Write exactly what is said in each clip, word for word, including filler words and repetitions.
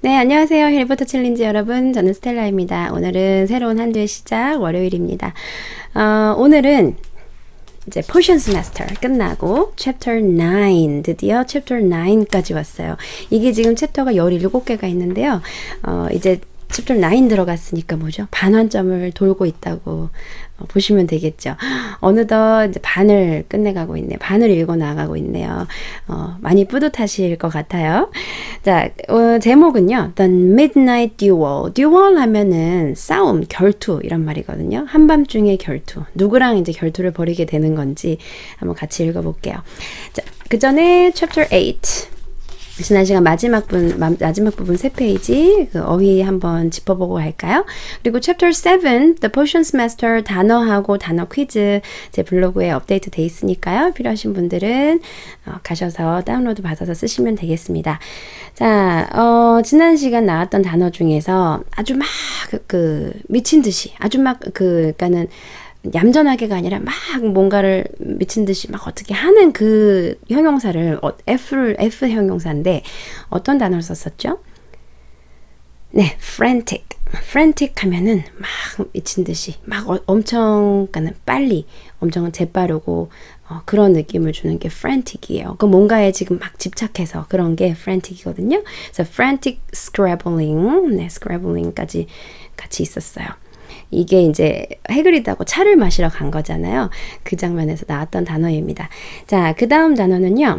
네, 안녕하세요. 해리포터 챌린지 여러분. 저는 스텔라입니다. 오늘은 새로운 한 주의 시작, 월요일입니다. 어, 오늘은 이제 Potions Master 끝나고 Chapter 나인, 드디어 Chapter 나인까지 왔어요. 이게 지금 챕터가 열일곱 개가 있는데요. 어, 이제 Chapter 나인 들어갔으니까 뭐죠? 반환점을 돌고 있다고 어, 보시면 되겠죠. 어느덧 이제 반을 끝내가고 있네요. 반을 읽어 나가고 있네요. 어, 많이 뿌듯하실 것 같아요. 자, 어, 제목은요. The Midnight Duel. Duel 하면은 싸움, 결투 이런 말이거든요. 한밤중의 결투. 누구랑 이제 결투를 벌이게 되는 건지 한번 같이 읽어볼게요. 자, 그 전에 Chapter 에잇. 지난 시간 마지막 분, 마지막 부분 세 페이지 그 어휘 한번 짚어보고 갈까요? 그리고 Chapter 세븐, The Potions Master 단어하고 단어 퀴즈 제 블로그에 업데이트 돼 있으니까요. 필요하신 분들은 어, 가셔서 다운로드 받아서 쓰시면 되겠습니다. 자, 어, 지난 시간 나왔던 단어 중에서 아주 막 그, 그 미친 듯이 아주 막 그 그러니까는 얌전하게가 아니라 막 뭔가를 미친 듯이 막 어떻게 하는 그 형용사를 F를 F 형용사인데 어떤 단어를 썼었죠? 네, frantic. frantic 하면은 막 미친 듯이 막 어, 엄청 그러니까 빨리 엄청 재빠르고 어, 그런 느낌을 주는 게 frantic이에요. 그 뭔가에 지금 막 집착해서 그런 게 frantic이거든요. 그래서 frantic scrabbling, 네, scrabbling까지 같이 있었어요. 이게 이제 해그리드하고 차를 마시러 간 거잖아요. 그 장면에서 나왔던 단어입니다. 자, 그 다음 단어는요.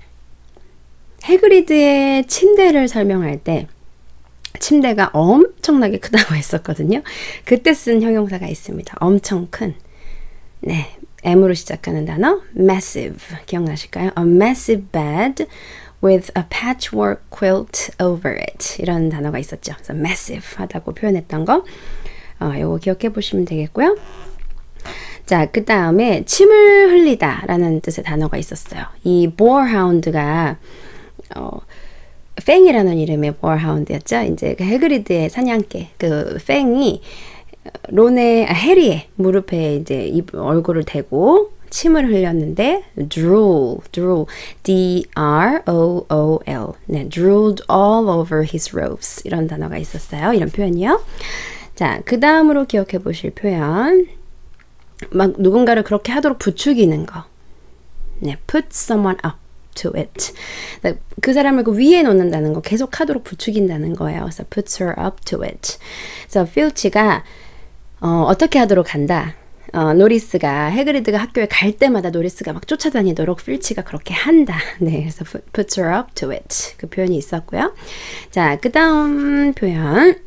해그리드의 침대를 설명할 때 침대가 엄청나게 크다고 했었거든요. 그때 쓴 형용사가 있습니다. 엄청 큰. 네, M으로 시작하는 단어 massive. 기억나실까요? A massive bed with a patchwork quilt over it. 이런 단어가 있었죠. 그래서 massive 하다고 표현했던 거. 어, 요거 기억해 보시면 되겠고요. 자, 그 다음에 침을 흘리다 라는 뜻의 단어가 있었어요. 이 boarhound가 어, 팽이라는 이름의 boarhound였죠. 이제 그 해그리드의 사냥개 그 팽이 론의 아, 해리의 무릎에 이제 입, 얼굴을 대고 침을 흘렸는데 drool, drool, D R O O L, 네, drooled all over his robes 이런 단어가 있었어요. 이런 표현이요. 자, 그 다음으로 기억해 보실 표현. 막 누군가를 그렇게 하도록 부추기는 거. 네, put someone up to it. 그 사람을 그 위에 놓는다는 거, 계속 하도록 부추긴다는 거예요. 그래서 puts her up to it. 그래서 필치가 어, 어떻게 하도록 한다. 어, 노리스가 해그리드가 학교에 갈 때마다 노리스가 막 쫓아다니도록 필치가 그렇게 한다. 네, 그래서 puts her up to it. 그 표현이 있었고요. 자, 그 다음 표현.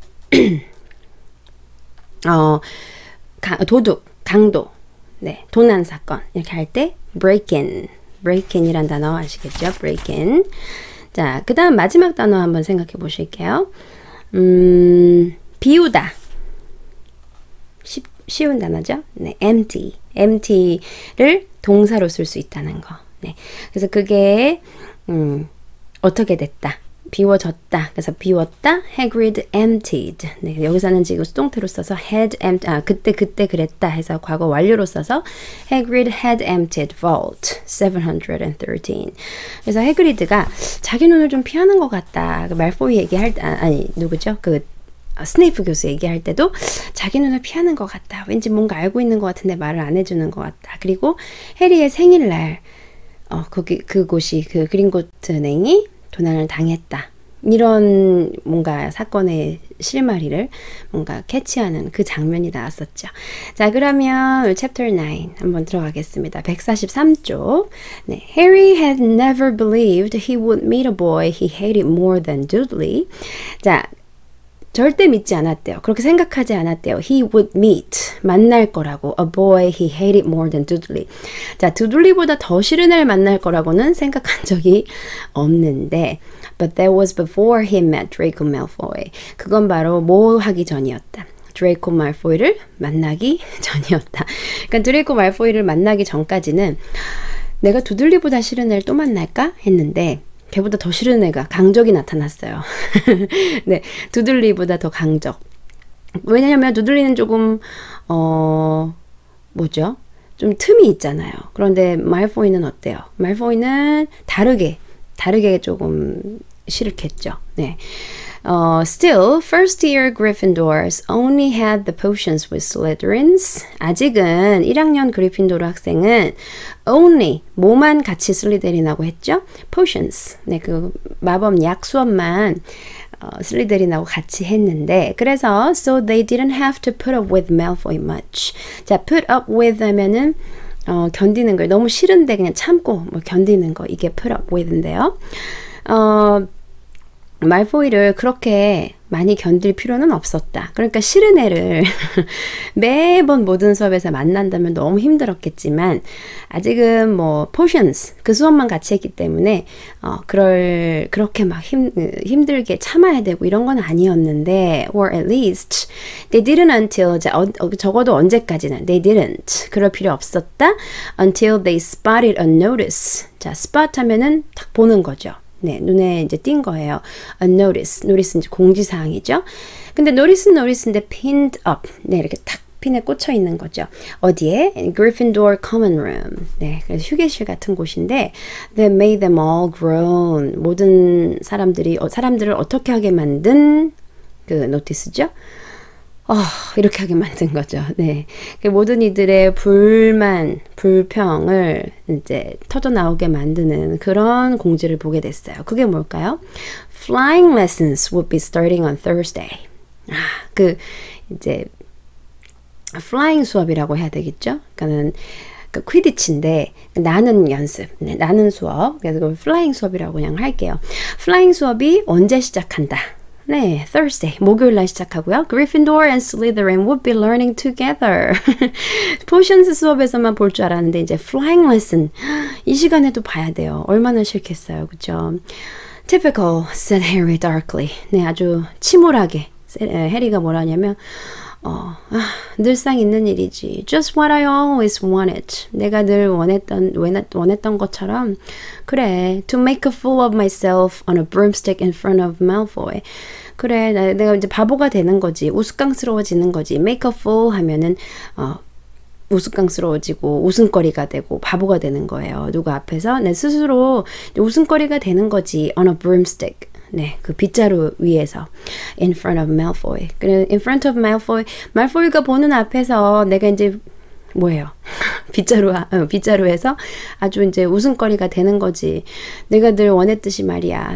어, 가, 도둑, 강도, 네, 도난 사건 이렇게 할 때 break in, break in이란 단어 아시겠죠? break in. 자, 그 다음 마지막 단어 한번 생각해 보실게요. 음, 비우다. 쉬, 쉬운 단어죠? 네, empty, empty를 동사로 쓸 수 있다는 거. 네, 그래서 그게 음, 어떻게 됐다. 비워졌다. 그래서 비웠다. Hagrid emptied. 네, 여기서는 지금 수동태로 써서 had emptied. 아, 그때 그때 그랬다 해서 과거 완료로 써서 Hagrid had emptied vault seventhirteen. 그래서 해그리드가 자기 눈을 좀 피하는 것 같다. 그 말포이 얘기할 때 아, 아니 누구죠? 그 스네이프 교수 얘기할 때도 자기 눈을 피하는 것 같다. 왠지 뭔가 알고 있는 것 같은데 말을 안 해주는 것 같다. 그리고 해리의 생일날 어, 거기 그곳이 그 그린고트 은행이 도난을 당했다. 이런 뭔가 사건의 실마리를 뭔가 캐치하는 그 장면이 나왔었죠. 자, 그러면 챕터 나인 한번 들어가겠습니다. 백사십삼 쪽. 네, Harry had never believed he would meet a boy he hated more than Dudley. 자, 절대 믿지 않았대요. 그렇게 생각하지 않았대요. He would meet, 만날 거라고. A boy he hated more than Dudley. 자, 두들리보다 더 싫은 애를 만날 거라고는 생각한 적이 없는데 But that was before he met Draco Malfoy. 그건 바로 뭐 하기 전이었다. 드레이코 말포이를 만나기 전이었다. 그러니까 드레이코 말포이를 만나기 전까지는 내가 두들리보다 싫은 애를 또 만날까? 했는데 걔보다 더 싫은 애가 강적이 나타났어요. 네, 두들리보다 더 강적. 왜냐하면 두들리는 조금 어 뭐죠? 좀 틈이 있잖아요. 그런데 말포이는 어때요? 말포이는 다르게 다르게 조금 싫겠죠. 네. 어, still, first year Gryffindors only had the potions with Slytherins. 아직은 일 학년 그리핀도르 학생은 only, 뭐만 같이 슬리데린하고 했죠? potions. 네, 그 마법 약 수업만 어, 슬리데린하고 같이 했는데, 그래서 so they didn't have to put up with Malfoy much. 자, put up with 하면은 어, 견디는 걸 너무 싫은데 그냥 참고 뭐 견디는 거, 이게 put up with인데요. 어, 말포이를 그렇게 많이 견딜 필요는 없었다. 그러니까 싫은 애를 매번 모든 수업에서 만난다면 너무 힘들었겠지만 아직은 뭐 potions 그 수업만 같이 했기 때문에 어 그럴 그렇게 막 힘, 힘들게 참아야 되고 이런 건 아니었는데 or at least they didn't until 어, 어, 적어도 언제까지는 they didn't 그럴 필요 없었다 until they spotted a notice. 자, spot 하면은 딱 보는 거죠. 네, 눈에 이제 띈 거예요. A notice. notice 이제 공지사항이죠. 근데 notice는 notice인데 pinned up. 네, 이렇게 탁 핀에 꽂혀 있는 거죠. 어디에? In Gryffindor common room. 네, 그래서 휴게실 같은 곳인데 that made them all groan. 모든 사람들이 어, 사람들을 어떻게 하게 만든 그 노티스죠. 어, 이렇게 하게 만든 거죠. 네. 모든 이들의 불만, 불평을 이제 터져 나오게 만드는 그런 공지를 보게 됐어요. 그게 뭘까요? Flying lessons would be starting on Thursday. 아, 그, 이제, flying 수업이라고 해야 되겠죠? 그러니까는, 그 퀴디치인데, 나는 연습, 네, 나는 수업. 그래서 그 flying 수업이라고 그냥 할게요. flying 수업이 언제 시작한다? 네, Thursday, 목요일 날 시작하고요. Gryffindor and Slytherin would be learning together. Potions 수업에서만 볼 줄 알았는데 이제 Flying Lesson 이 시간에도 봐야 돼요. 얼마나 싫겠어요, 그죠? Typical, said Harry darkly. 네, 아주 침울하게 해리가 뭐라 하냐면 어, 아, 늘상 있는 일이지. Just what I always wanted. 내가 늘 원했던, 원했던 것처럼. 그래, to make a fool of myself on a broomstick in front of Malfoy. 그래, 나, 내가 이제 바보가 되는 거지. 우스꽝스러워지는 거지. Make a fool 하면은, 어, 우스꽝스러워지고 웃음거리가 되고 바보가 되는 거예요. 누구 앞에서 내 스스로 웃음거리가 되는 거지. On a broomstick. 네, 그 빗자루 위에서 in front of Malfoy. 그래, in front of Malfoy. 말포이가 보는 앞에서 내가 이제 뭐예요? 빗자루, 어, 빗자루에서 아주 이제 웃음거리가 되는 거지. 내가 늘 원했듯이 말이야.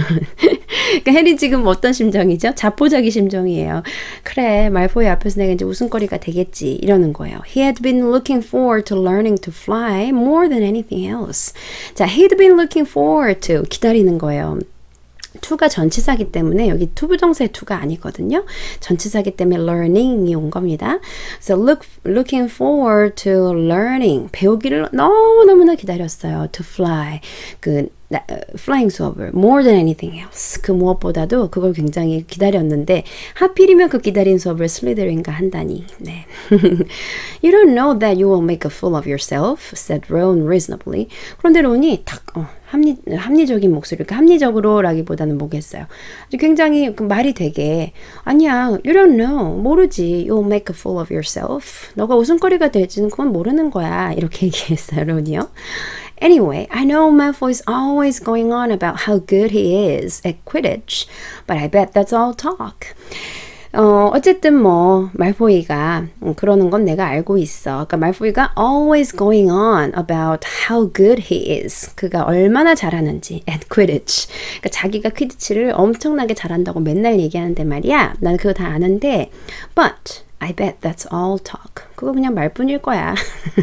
그러니까 해리 지금 어떤 심정이죠? 자포자기 심정이에요. 그래, 말포이 앞에서 내가 이제 웃음거리가 되겠지. 이러는 거예요. He had been looking forward to learning to fly more than anything else. 자, he'd been looking forward to 기다리는 거예요. to가 전치사기 때문에 여기 투부정사의 to가 아니거든요. 전치사기 때문에 learning이 온 겁니다. So look, looking forward to learning. 배우기를 너무너무나 기다렸어요. To fly. 그 나, flying 수업을 more than anything else. 그 무엇보다도 그걸 굉장히 기다렸는데 하필이면 그 기다린 수업을 슬리더린과 한다니. 네. You don't know that you will make a fool of yourself, said Ron reasonably. 그런데 론이 딱 어, 합리, 합리적인 목소리, 그러니까 합리적으로라기보다는 뭐겠어요. 굉장히 그 말이 되게 아니야, you don't know, 모르지. You'll make a fool of yourself. 너가 웃음거리가 될지는 그건 모르는 거야. 이렇게 얘기했어요, 론이요. Anyway, I know Malfoy's always going on about how good he is at Quidditch, but I bet that's all talk. 어, 어쨌든 뭐 말포이가 음, 그러는 건 내가 알고 있어. 그러니까 말포이가 always going on about how good he is. 그가 얼마나 잘하는지 at Quidditch. 그러니까 자기가 퀴디치를 엄청나게 잘한다고 맨날 얘기하는데 말이야. 난 그거 다 아는데 but I bet that's all talk. 그거 그냥 말뿐일 거야.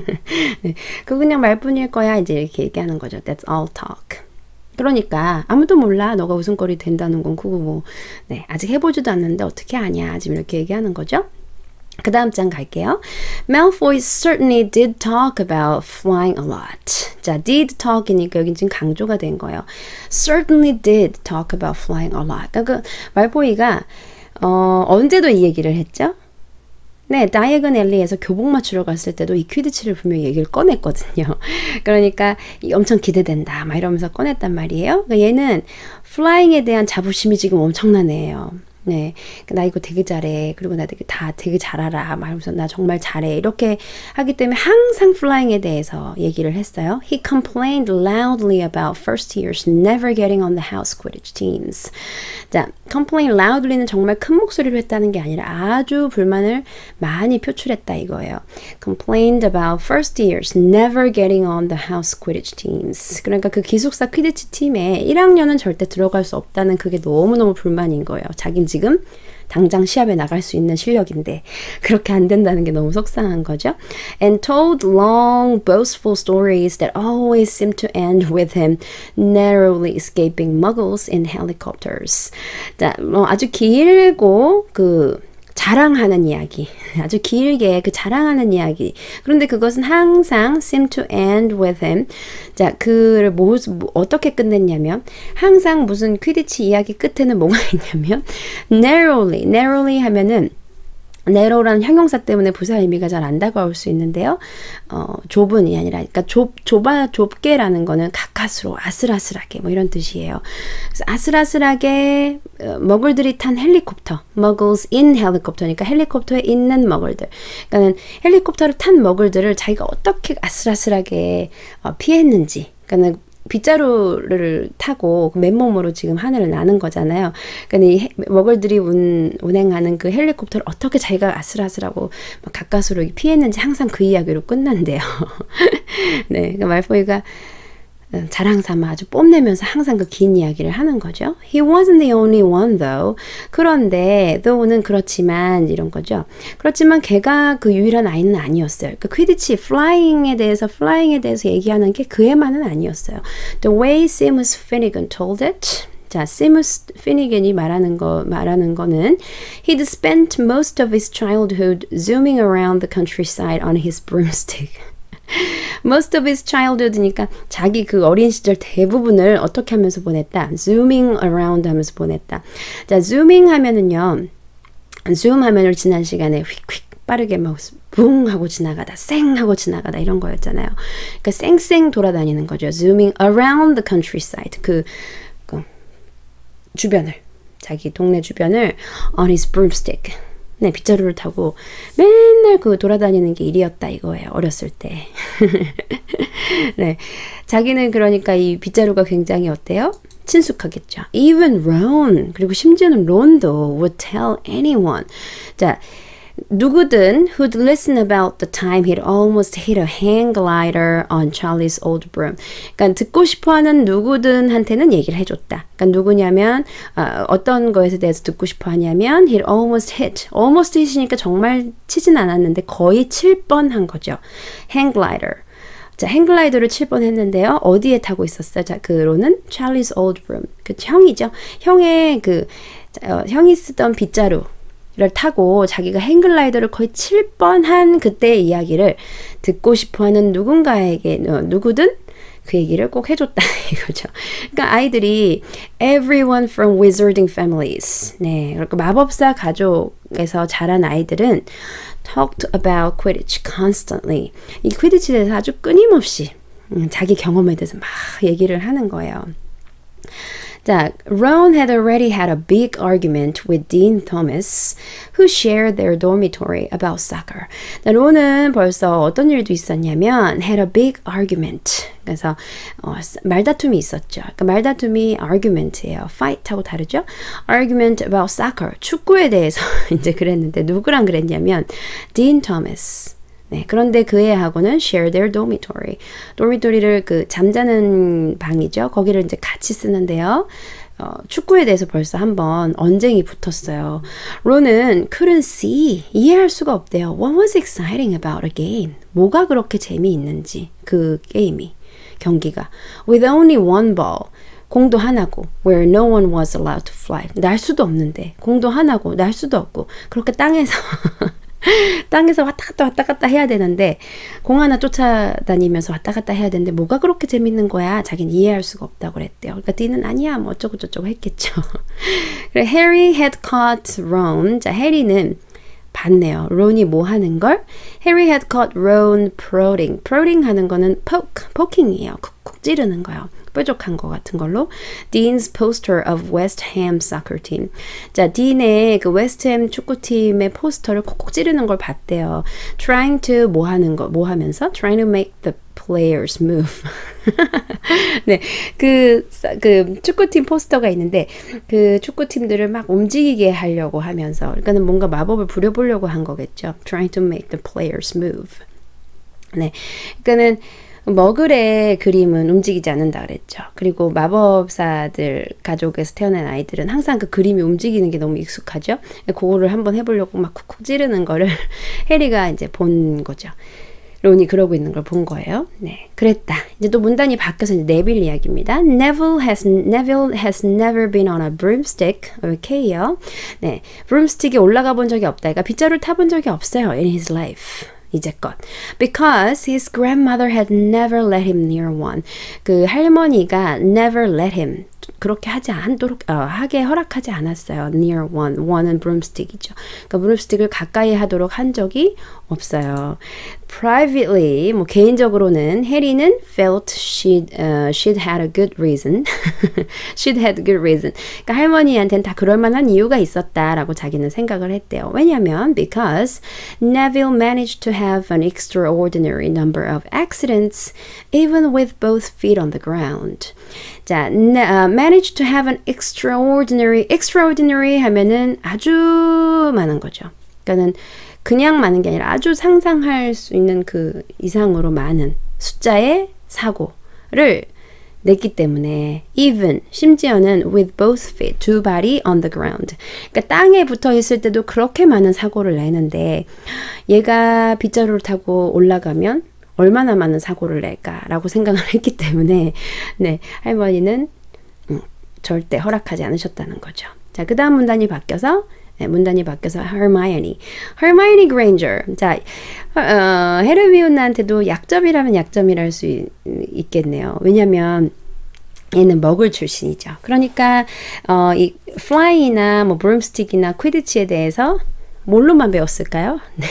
네, 그거 그냥 말뿐일 거야. 이제 이렇게 얘기하는 거죠. That's all talk. 그러니까 아무도 몰라. 너가 웃음거리 된다는 건 그거 뭐 네, 아직 해보지도 않는데 어떻게 아냐. 지금 이렇게 얘기하는 거죠. 그 다음 장 갈게요. Malfoy certainly did talk about flying a lot. 자, did talk이니까 여긴 지금 강조가 된 거예요. Certainly did talk about flying a lot. 그러니까 그 말포이가 어, 언제도 이 얘기를 했죠? 네, 다이애건 앨리에서 교복 맞추러 갔을 때도 이 퀴디치를 분명히 얘기를 꺼냈거든요. 그러니까 엄청 기대된다 막 이러면서 꺼냈단 말이에요. 그러니까 얘는 플라잉에 대한 자부심이 지금 엄청난 애예요. 네, 나 이거 되게 잘해. 그리고 나 되게 다 되게 잘 알아. 말하면서 나 정말 잘해. 이렇게 하기 때문에 항상 flying에 대해서 얘기를 했어요. He complained loudly about first years never getting on the house Quidditch teams. 자, complain loudly는 정말 큰 목소리로 했다는 게 아니라 아주 불만을 많이 표출했다 이거예요. Complained about first years never getting on the house Quidditch teams. 그러니까 그 기숙사 퀴디치 팀에 일 학년은 절대 들어갈 수 없다는 그게 너무너무 불만인 거예요. 자긴 지금 당장 시합에 나갈 수 있는 실력인데 그렇게 안 된다는 게 너무 속상한 거죠. And told long boastful stories that always seemed to end with him narrowly escaping muggles in helicopters. 자, 뭐 아주 길고 그 자랑하는 이야기, 아주 길게 그 자랑하는 이야기. 그런데 그것은 항상 seem to end with him. 자, 그를 뭐, 뭐, 어떻게 끝냈냐면 항상 무슨 퀴디치 이야기 끝에는 뭐가 있냐면 narrowly, narrowly 하면은 narrow라는 형용사 때문에 부사 의미가 잘 안 다가올 수 있는데요. 어, 좁은이 아니라, 그러니까 좁, 좁아, 좁게라는 거는 가까스로, 아슬아슬하게, 뭐 이런 뜻이에요. 그래서 아슬아슬하게, 어, 머글들이 탄 헬리콥터, muggles in 헬리콥터니까 헬리콥터에 있는 머글들. 그러니까는 헬리콥터를 탄 머글들을 자기가 어떻게 아슬아슬하게 어, 피했는지. 그러니까는 빗자루를 타고 맨몸으로 지금 하늘을 나는 거잖아요. 그러니까 이 머글들이 운, 운행하는 그 헬리콥터를 어떻게 자기가 아슬아슬하고 가까스로 피했는지 항상 그 이야기로 끝난대요. 네, 그러니까 말포이가 자랑삼아 아주 뽐내면서 항상 그 긴 이야기를 하는 거죠. He wasn't the only one though. 그런데 though는 그렇지만 이런 거죠. 그렇지만 걔가 그 유일한 아이는 아니었어요. 그 퀴디치 flying에 대해서 flying에 대해서 얘기하는 게 그애만은 아니었어요. The way Seamus Finnegan told it. 자, Seamus Finnegan이 말하는 거 말하는 거는 He'd spent most of his childhood zooming around the countryside on his broomstick. Most of his childhood니까 자기 그 어린 시절 대부분을 어떻게 하면서 보냈다? Zooming around 하면서 보냈다. 자, zooming 하면은요. zoom 하면은 지난 시간에 휙휙 빠르게 막 붕 하고 지나가다, 쌩 하고 지나가다 이런 거였잖아요. 그러니까 쌩쌩 돌아다니는 거죠. Zooming around the countryside. 그, 그 주변을, 자기 동네 주변을 on his broomstick. 네, 빗자루를 타고 맨날 그 돌아다니는 게 일이었다 이거예요. 어렸을 때. 네, 자기는 그러니까 이 빗자루가 굉장히 어때요? 친숙하겠죠. Even Ron, 그리고 심지어는 론도 would tell anyone. 자, 누구든 who'd listen about the time he'd almost hit a hang glider on Charlie's old broom. 그러니까 듣고 싶어하는 누구든 한테는 얘기를 해줬다. 그러니까 누구냐면 어, 어떤 거에 대해서 듣고 싶어하냐면 he'd almost hit. almost hit이니까 정말 치진 않았는데 거의 칠 번 한 거죠. hang glider. 자, 행글라이더를 칠 번 했는데요. 어디에 타고 있었어요? 자, 그로는 Charlie's old broom. 그 형이죠. 형의 그 어, 형이 쓰던 빗자루. 를 타고 자기가 행글라이더를 거의 칠 번 한 그때의 이야기를 듣고 싶어하는 누군가에게 어, 누구든 그 얘기를 꼭 해줬다 이거죠. 그러니까 아이들이 everyone from wizarding families, 네, 그러니까 마법사 가족에서 자란 아이들은 talked about Quidditch constantly. 이 퀴디치에 대해서 아주 끊임없이 음, 자기 경험에 대해서 막 얘기를 하는 거예요. 자, Ron had already had a big argument with Dean Thomas, who shared their dormitory about soccer. 자, 론은 벌써 어떤 일도 있었냐면 had a big argument. 그래서 어, 말다툼이 있었죠. 그러니까 말다툼이 argument예요. fight하고 다르죠? argument about soccer. 축구에 대해서 이제 그랬는데 누구랑 그랬냐면 Dean Thomas. 네, 그런데 그 애하고는 share their dormitory. dormitory를 그 잠자는 방이죠. 거기를 이제 같이 쓰는데요. 어, 축구에 대해서 벌써 한번 언쟁이 붙었어요. 론은 couldn't see, 이해할 수가 없대요. What was exciting about a game? 뭐가 그렇게 재미있는지, 그 게임이, 경기가. With only one ball. 공도 하나고 where no one was allowed to fly. 날 수도 없는데 공도 하나고 날 수도 없고 그렇게 땅에서 땅에서 왔다 갔다 왔다 갔다 해야 되는데 공 하나 쫓아다니면서 왔다 갔다 해야 되는데 뭐가 그렇게 재밌는 거야? 자기는 이해할 수가 없다고 그랬대요. 그러니까 디는 아니야 뭐 어쩌고 저쩌고 했겠죠. 그래, Harry had caught Ron. 자, 해리는 봤네요. 론이 뭐 하는 걸? Harry had caught Ron prodding. prodding 하는 거는 poke, poking이에요. 쿡쿡 찌르는 거요. 뾰족한 거 같은 걸로 Dean's poster of West Ham soccer team. 자, 딘의 그 웨스트햄 축구팀의 포스터를 콕콕 찌르는 걸 봤대요. Trying to 뭐 하는 거, 뭐 하면서? Trying to make the players move. 네, 그, 그 축구팀 포스터가 있는데 그 축구팀들을 막 움직이게 하려고 하면서, 그러니까는 뭔가 마법을 부려보려고 한 거겠죠. Trying to make the players move. 네, 그러니까는 머글의 그림은 움직이지 않는다 그랬죠. 그리고 마법사들 가족에서 태어난 아이들은 항상 그 그림이 움직이는 게 너무 익숙하죠. 그거를 한번 해보려고 막 쿡쿡 찌르는 거를 해리가 이제 본 거죠. 론이 그러고 있는 걸 본 거예요. 네, 그랬다. 이제 또 문단이 바뀌어서 이제 네빌 이야기입니다. Neville has Neville has never been on a broomstick. 오케이요. 네, broomstick에 올라가 본 적이 없다. 그러니까 빗자루를 타본 적이 없어요. In his life. 이제껏. Because his grandmother had never let him near one. 그 할머니가 never let him. 그렇게 하지 않도록 어, 하게 허락하지 않았어요. Near one. one은 broomstick이죠. 그러니까 broomstick을 가까이 하도록 한 적이 없어요. Privately, 뭐 개인적으로는 해리는 felt she'd, uh, she'd had a good reason. she'd had a good reason. 그러니까 할머니한테는 다 그럴 만한 이유가 있었다라고 자기는 생각을 했대요. 왜냐하면 because Neville managed to have an extraordinary number of accidents even with both feet on the ground. 자, uh, managed to have an extraordinary, extraordinary 하면은 아주 많은 거죠. 그러니까는 그냥 많은 게 아니라 아주 상상할 수 있는 그 이상으로 많은 숫자의 사고를 냈기 때문에 even, 심지어는 with both feet, 두 발이 on the ground. 그러니까 땅에 붙어 있을 때도 그렇게 많은 사고를 내는데 얘가 빗자루를 타고 올라가면 얼마나 많은 사고를 낼까라고 생각을 했기 때문에 네, 할머니는 음, 절대 허락하지 않으셨다는 거죠. 자, 그 다음 문단이 바뀌어서 네, 문단이 바뀌어서 Hermione. Hermione Granger. 자, 어, 헤르미온나한테도 약점이라면 약점이랄 수 있, 있겠네요. 왜냐면 얘는 머글 출신이죠. 그러니까 어, 이 fly이나 뭐 broomstick이나 퀴디치에 대해서 뭘로만 배웠을까요? 네,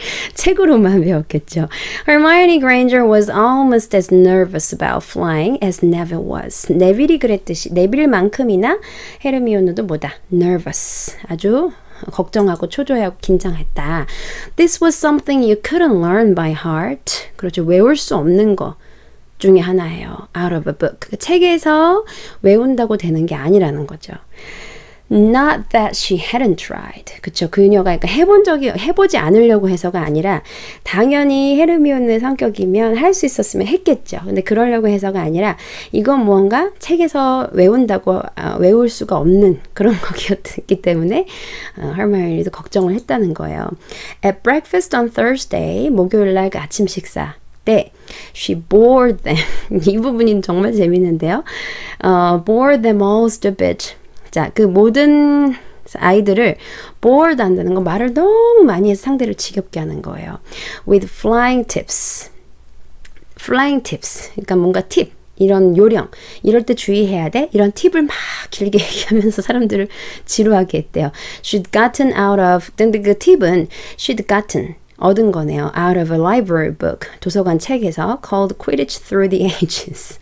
책으로만 배웠겠죠. Hermione Granger was almost as nervous about flying as Neville was. 네빌이 그랬듯이 네빌만큼이나 헤르미온느도 뭐다? nervous. 아주 걱정하고 초조해하고 긴장했다. This was something you couldn't learn by heart. 그렇죠. 외울 수 없는 거 중에 하나예요. Out of a book. 그 책에서 외운다고 되는 게 아니라는 거죠. Not that she hadn't tried. 그쵸. 그녀가 그러니까 해본 적이, 해보지 않으려고 해서가 아니라 당연히 헤르미온의 성격이면 할 수 있었으면 했겠죠. 근데 그러려고 해서가 아니라 이건 무언가 책에서 외운다고 어, 외울 수가 없는 그런 거였기 때문에 어, 할머니도 걱정을 했다는 거예요. At breakfast on Thursday, 목요일 날 그 아침 식사 때 she bored them. 이 부분이 정말 재밌는데요. 어, bored them all to bit. 자, 그 모든 아이들을 bored 한다는 건 말을 너무 많이 해서 상대를 지겹게 하는 거예요. With flying tips. flying tips. 그러니까 뭔가 팁, 이런 요령, 이럴 때 주의해야 돼. 이런 팁을 막 길게 얘기하면서 사람들을 지루하게 했대요. She'd gotten out of, 근데 그 팁은 she'd gotten, 얻은 거네요. Out of a library book. 도서관 책에서 called Quidditch Through the Ages.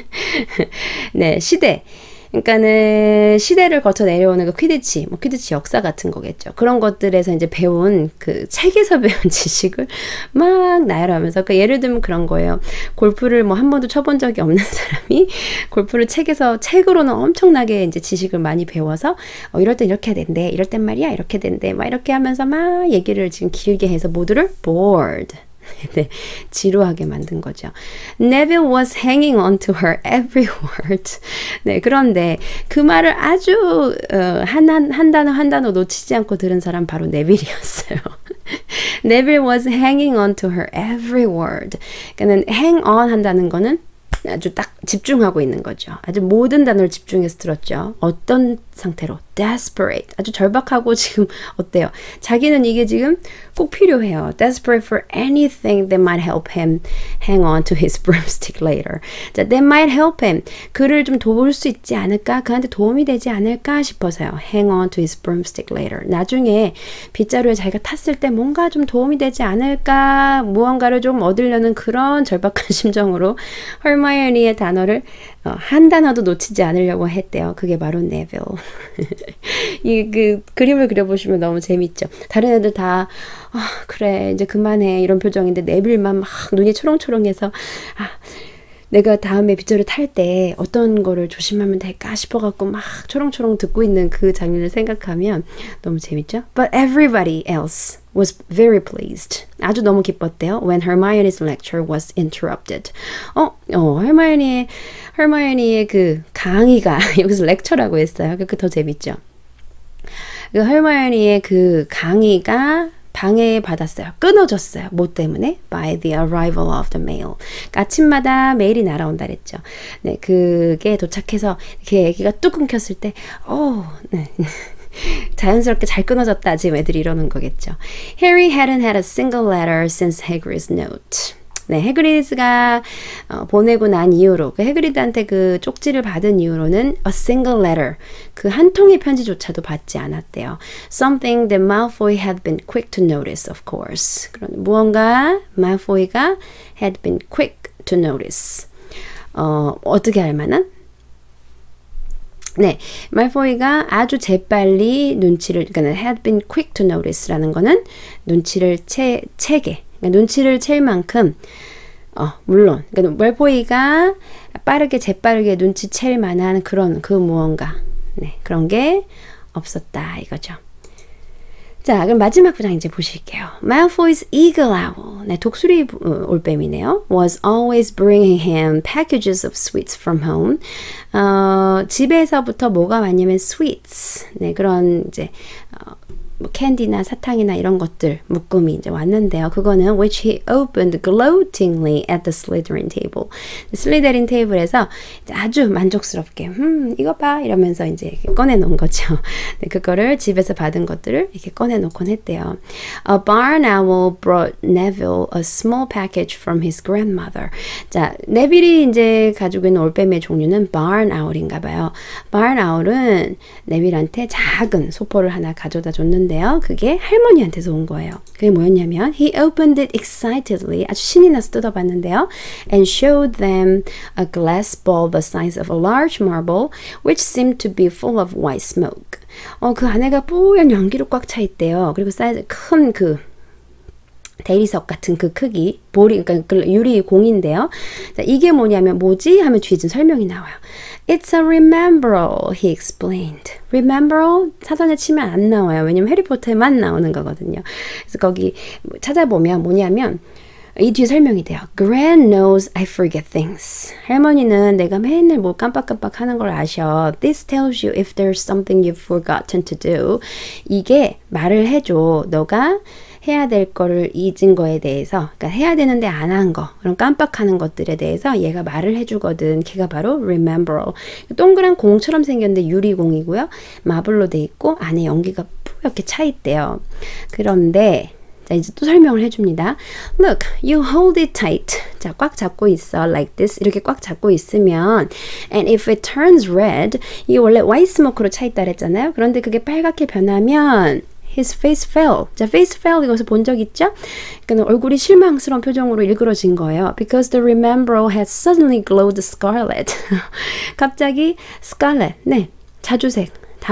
네, 시대. 그러니까는 시대를 거쳐 내려오는 그 퀴디치, 뭐 퀴디치 역사 같은 거겠죠. 그런 것들에서 이제 배운 그 책에서 배운 지식을 막 나열하면서 그 예를 들면 그런 거예요. 골프를 뭐 한 번도 쳐본 적이 없는 사람이 골프를 책에서 책으로는 엄청나게 이제 지식을 많이 배워서 어, 이럴 땐 이렇게 해야 된대, 이럴 땐 말이야 이렇게 된대, 막 이렇게 하면서 막 얘기를 지금 길게 해서 모두를 bored. 네, 지루하게 만든 거죠. Neville was hanging on to her every word. 네, 그런데 그 말을 아주 어, 한, 한, 한 단어 한 단어 놓치지 않고 들은 사람 바로 네빌이었어요. Neville was hanging on to her every word. 그러니까 hang on 한다는 거는 아주 딱 집중하고 있는 거죠. 아주 모든 단어를 집중해서 들었죠. 어떤 상태로? Desperate. 아주 절박하고 지금 어때요? 자기는 이게 지금 꼭 필요해요. Desperate for anything that might help him hang on to his broomstick later. 자, that might help him. 그를 좀 도울 수 있지 않을까? 그한테 도움이 되지 않을까 싶어서요. Hang on to his broomstick later. 나중에 빗자루에 자기가 탔을 때 뭔가 좀 도움이 되지 않을까? 무언가를 좀 얻으려는 그런 절박한 심정으로 Hermione의 단어를 어, 한 단어도 놓치지 않으려고 했대요. 그게 바로 네빌. 이 그 그림을 그려보시면 너무 재밌죠. 다른 애들 다 아, 그래 이제 그만해 이런 표정인데 네빌만 막 눈이 초롱초롱해서 아, 내가 다음에 빗자루 탈 때 어떤 거를 조심하면 될까 싶어갖고 막 초롱초롱 듣고 있는 그 장면을 생각하면 너무 재밌죠? But everybody else was very pleased. 아주 너무 기뻤대요. When Hermione's lecture was interrupted. 어, 어, hermione의, hermione의 그 강의가 여기서 lecture라고 했어요. 그게 더 재밌죠? 그 hermione의 그 강의가 방해받았어요. 끊어졌어요. 뭐 때문에? By the arrival of the mail. 아침마다 메일이 날아온다 그랬죠. 네, 그게 도착해서 이렇게 얘기가 뚝 끊겼을 때, 오, 네. 자연스럽게 잘 끊어졌다. 지금 애들이 이러는 거겠죠. Harry hadn't had a single letter since Hagrid's note. 네, 해그리드가 어, 보내고 난 이후로 그 해그리드한테 그 쪽지를 받은 이후로는 a single letter 그 한 통의 편지조차도 받지 않았대요. Something that Malfoy had been quick to notice, of course. 그런 무언가 Malfoy가 had been quick to notice. 어, 어떻게 할 만한? 네, 말포이가 아주 재빨리 눈치를, 그러니까 had been quick to notice라는 거는 눈치를 채, 채게, 그러니까 눈치를 챌 만큼, 어, 물론, 그러니까 말포이가 빠르게 재빠르게 눈치챌 만한 그런 그 무언가, 네, 그런 게 없었다 이거죠. 자, 그럼 마지막 부장 이제 보실게요. Malfoy's eagle owl, 네, 독수리 올빼미네요. Was always bringing him packages of sweets from home. 어, 집에서부터 뭐가 왔냐면 sweets, 네, 그런 이제 어, 뭐 캔디나 사탕이나 이런 것들 묶음이 이제 왔는데요. 그거는 which he opened gloatingly at the Slytherin table. 슬리데린 테이블에서 아주 만족스럽게 음 이거 봐 이러면서 이제 꺼내놓은 거죠. 네, 그거를 집에서 받은 것들을 이렇게 꺼내놓곤 했대요. A barn owl brought Neville a small package from his grandmother. 자, 네빌이 이제 가지고 있는 올빼미의 종류는 barn owl인가 봐요. barn owl은 네빌한테 작은 소포를 하나 가져다 줬는데 데요. 그게 할머니한테서 온 거예요. 그게 뭐였냐면 he opened it excitedly 아주 신이 나서 뜯어봤는데요. and showed them a glass ball the size of a large marble which seemed to be full of white smoke. 어, 그 안에가 뽀얀 연기로 꽉 차 있대요. 그리고 사이즈 큰 그 대리석 같은 그 크기, 볼이, 그러니까 유리 공인데요. 자, 이게 뭐냐면 뭐지? 하면 뒤에 좀 설명이 나와요. It's a remembrall, he explained. remembrall 사전에 치면 안 나와요. 왜냐면 해리포터에만 나오는 거거든요. 그래서 거기 찾아보면 뭐냐면 이 뒤에 설명이 돼요. Gran knows I forget things. 할머니는 내가 맨날 뭐 깜빡깜빡 하는 걸 아셔. This tells you if there's something you've forgotten to do. 이게 말을 해줘. 너가 해야 될 거를 잊은 거에 대해서, 그러니까 해야 되는데 안 한 거, 그런 깜빡하는 것들에 대해서 얘가 말을 해주거든. 걔가 바로 remembrall. 동그란 공처럼 생겼는데 유리공이고요. 마블로 돼 있고 안에 연기가 뿌옇게 차 있대요. 그런데 자, 이제 또 설명을 해줍니다. Look, you hold it tight. 자, 꽉 잡고 있어. Like this. 이렇게 꽉 잡고 있으면 and if it turns red, 이게 원래 white smoke로 차 있다 그랬잖아요. 그런데 그게 빨갛게 변하면 His face fell. 자, face fell 이것을 본 적 있죠? 그러니까 얼굴이 실망스러운 표정으로 일그러진 거예요. Because the remembrall had suddenly glowed scarlet. 갑자기 scarlet, 네, 자주색,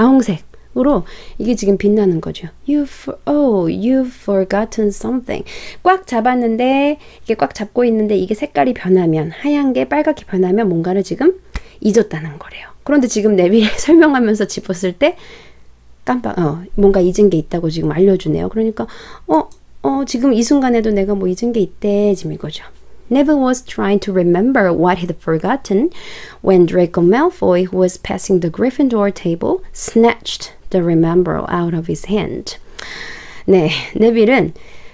다홍색으로 이게 지금 빛나는 거죠. You've, oh, you've forgotten something. 꽉 잡았는데 이게 꽉 잡고 있는데 이게 색깔이 변하면 하얀 게 빨갛게 변하면 뭔가를 지금 잊었다는 거래요. 그런데 지금 네빌이 설명하면서 짚었을 때 깜빡, 어, 뭔가 잊은 게 있다고 지금 알려주네요. 그러니까, 어, 어, 지금 이 순간에도 내가 뭐 잊은 게 있대. 지금 이거죠. Neville was trying to remember what he'd forgotten when Draco Malfoy, who was passing the Gryffindor table, snatched the remembrall out of his hand. 네, 네빌은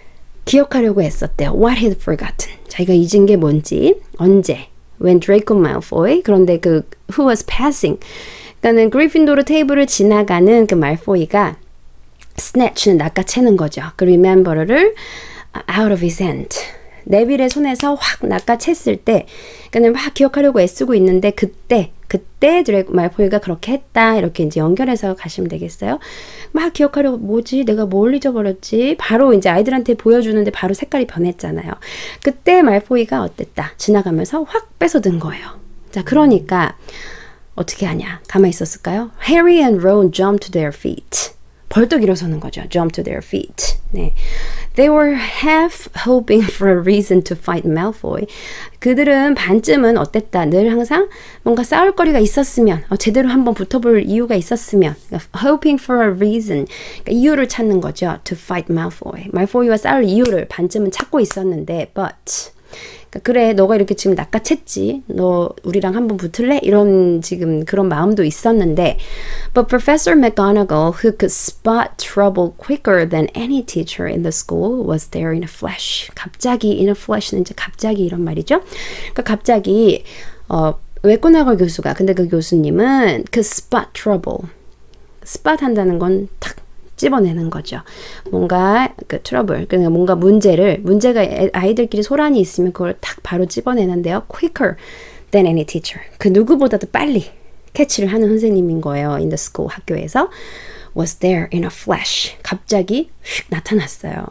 기억하려고 했었대요. What he'd forgotten. 자기가 잊은 게 뭔지, 언제, when Draco Malfoy, 그런데 그, who was passing, 그러니까는 그리핀도르 테이블을 지나가는 그 말포이가 snatch는 낚아채는 거죠. 그 remember를 out of his hand. 네빌의 손에서 확 낚아챘을 때, 그러니까 막 기억하려고 애쓰고 있는데 그때, 그때 드래고 말포이가 그렇게 했다. 이렇게 이제 연결해서 가시면 되겠어요. 막 기억하려고 뭐지? 내가 뭘 잊어버렸지? 바로 이제 아이들한테 보여주는데 바로 색깔이 변했잖아요. 그때 말포이가 어땠다? 지나가면서 확 뺏어든 거예요. 자, 그러니까 어떻게 하냐? 가만히 있었을까요? Harry and Ron jumped to their feet. 벌떡 일어서는 거죠. Jump to their feet. 네. They were half hoping for a reason to fight Malfoy. 그들은 반쯤은 어땠다. 늘 항상 뭔가 싸울 거리가 있었으면, 어, 제대로 한번 붙어볼 이유가 있었으면, hoping for a reason. 그러니까 이유를 찾는 거죠. To fight Malfoy. Malfoy와 싸울 이유를 반쯤은 찾고 있었는데, but 그러니까 그래, 너가 이렇게 지금 낚아챘지. 너 우리랑 한번 붙을래? 이런 지금 그런 마음도 있었는데, but Professor McGonagall, who could spot trouble quicker than any teacher in the school, was there in a flash. 갑자기 in a flash는 이제 갑자기 이런 말이죠. 그러니까 갑자기 어, 맥고나걸 교수가, 근데 그 교수님은 그 spot trouble, spot 한다는 건 탁 집어내는 거죠. 뭔가 그 트러블, 그러니까 뭔가 문제를, 문제가 아이들끼리 소란이 있으면 그걸 탁 바로 집어내는데요. quicker than any teacher. 그 누구보다도 빨리 캐치를 하는 선생님인 거예요. in the school, 학교에서. was there in a flash. 갑자기 휙 나타났어요.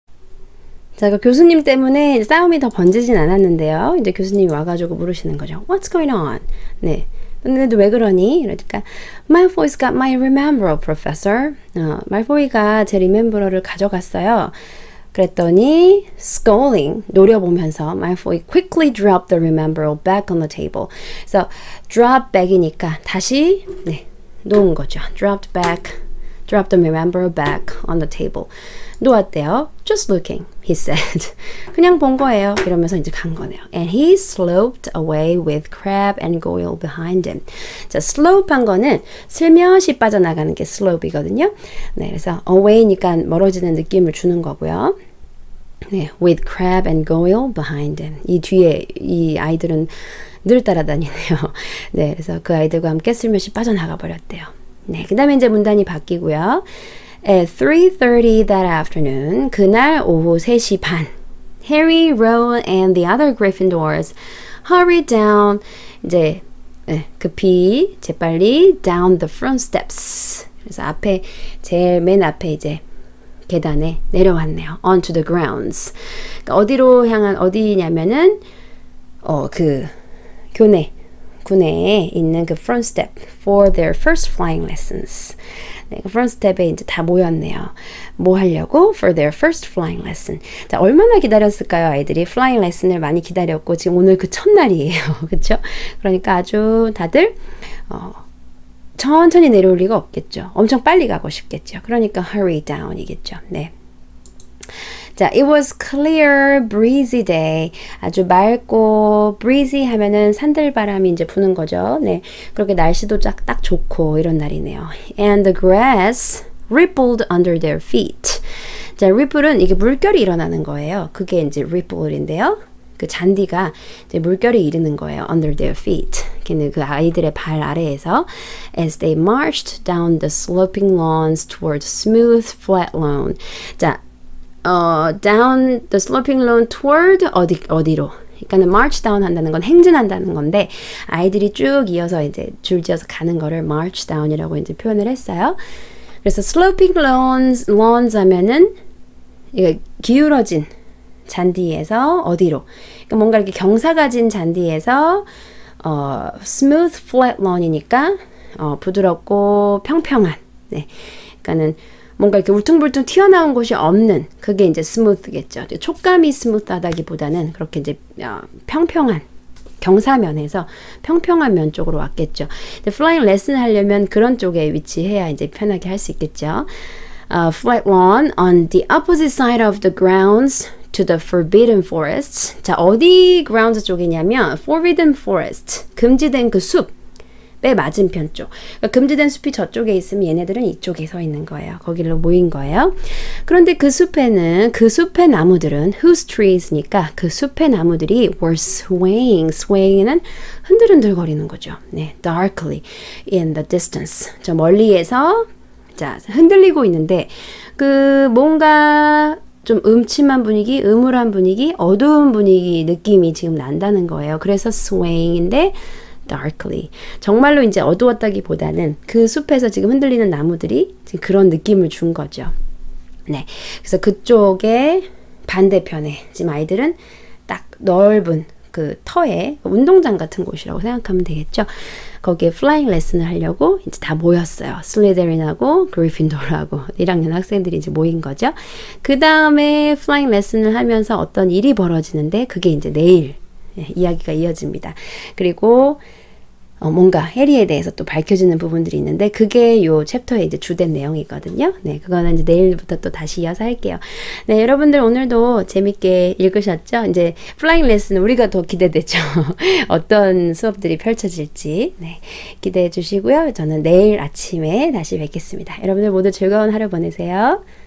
자, 그 교수님 때문에 싸움이 더 번지진 않았는데요. 이제 교수님이 와가지고 물으시는 거죠. What's going on? 네. 근데 왜 그러니? 이러니까 Malfoy's got my remembrall, professor. 어, 말포이가 제 리멤버러를 가져갔어요. 그랬더니 scolding, 노려보면서 Malfoy quickly dropped the remembrall back on the table. 그래서 drop back이니까 다시 네, 놓은 거죠. dropped back, dropped the remembrall back on the table. 놓았대요. Just looking, he said. 그냥 본 거예요. 이러면서 이제 간 거네요. And he sloped away with Crabbe and Goyle behind him. 자, slope 한 거는 슬며시 빠져나가는 게 slope이거든요. 네, 그래서 away니까 멀어지는 느낌을 주는 거고요. 네, with Crabbe and Goyle behind him. 이 뒤에 이 아이들은 늘 따라다니네요. 네, 그래서 그 아이들과 함께 슬며시 빠져나가 버렸대요. 네, 그 다음에 이제 문단이 바뀌고요. At three thirty that afternoon, 그날 오후 세 시 반, Harry, Ron, and the other Gryffindors hurried down, 이제 네, 급히 재빨리 down the front steps. 그래서 앞에 제일 맨 앞에 이제 계단에 내려왔네요. onto the grounds. 그러니까 어디로 향한 어디냐면은 어 그 교내 군내에 있는 그 front step for their first flying lessons. 네, 그 front step에 이제 다 모였네요. 뭐 하려고? For their first flying lesson. 자, 얼마나 기다렸을까요, 아이들이? flying lesson을 많이 기다렸고 지금 오늘 그 첫날이에요. 그렇죠? 그러니까 아주 다들 어, 천천히 내려올 리가 없겠죠. 엄청 빨리 가고 싶겠죠. 그러니까 hurry down이겠죠. 네. 자, it was clear, breezy day. 아주 맑고 breezy 하면은 산들바람이 이제 부는 거죠. 네, 그렇게 날씨도 딱, 딱 좋고 이런 날이네요. And the grass rippled under their feet. 자, ripple은 이게 물결이 일어나는 거예요. 그게 이제 ripple인데요. 그 잔디가 이제 물결이 이르는 거예요. Under their feet. 그 아이들의 발 아래에서 as they marched down the sloping lawns towards smooth, flat lawn. 자, 어, down the sloping lawn toward 어디, 어디로? 그러니까는 march down 한다는 건 행진한다는 건데 아이들이 쭉 이어서 이제 줄지어서 가는 거를 march down이라고 이제 표현을 했어요. 그래서 sloping lawns, lawns 하면은 이게 기울어진 잔디에서 어디로? 그러니까 뭔가 이렇게 경사가 진 잔디에서 어, smooth, flat lawn이니까 어, 부드럽고 평평한. 네, 그러니까는 뭔가 이렇게 울퉁불퉁 튀어나온 곳이 없는 그게 이제 스무스겠죠. 촉감이 스무스하다기보다는 그렇게 이제 어, 평평한 경사면에서 평평한 면 쪽으로 왔겠죠. 플라잉 레슨 하려면 그런 쪽에 위치해야 이제 편하게 할 수 있겠죠. Uh, flat lawn on the opposite side of the grounds to the forbidden forests. 자, 어디 grounds 쪽이냐면 forbidden forest, 금지된 그 숲. 의 맞은편 쪽. 그러니까 금지된 숲이 저쪽에 있으면 얘네들은 이쪽에 서 있는 거예요. 거기로 모인 거예요. 그런데 그 숲에는 그 숲의 나무들은 whose trees니까 그 숲의 나무들이 were swaying. swaying은 흔들흔들 거리는 거죠. 네, darkly in the distance. 저 멀리에서 자 흔들리고 있는데 그 뭔가 좀 음침한 분위기, 음울한 분위기, 어두운 분위기 느낌이 지금 난다는 거예요. 그래서 swaying인데 darkly. 정말로 이제 어두웠다기보다는 그 숲에서 지금 흔들리는 나무들이 지금 그런 느낌을 준 거죠. 네. 그래서 그쪽에 반대편에 지금 아이들은 딱 넓은 그 터에 운동장 같은 곳이라고 생각하면 되겠죠. 거기에 플라잉 레슨을 하려고 이제 다 모였어요. 슬리데린하고 그리핀도르하고 일 학년 학생들이 이제 모인 거죠. 그 다음에 플라잉 레슨을 하면서 어떤 일이 벌어지는데 그게 이제 내일 예, 이야기가 이어집니다. 그리고 어, 뭔가 해리에 대해서 또 밝혀지는 부분들이 있는데 그게 요 챕터의 이제 주된 내용이거든요. 네, 그거는 이제 내일부터 또 다시 이어서 할게요. 네, 여러분들 오늘도 재밌게 읽으셨죠? 이제 플라잉 레슨 우리가 더 기대되죠. 어떤 수업들이 펼쳐질지 네, 기대해 주시고요. 저는 내일 아침에 다시 뵙겠습니다. 여러분들 모두 즐거운 하루 보내세요.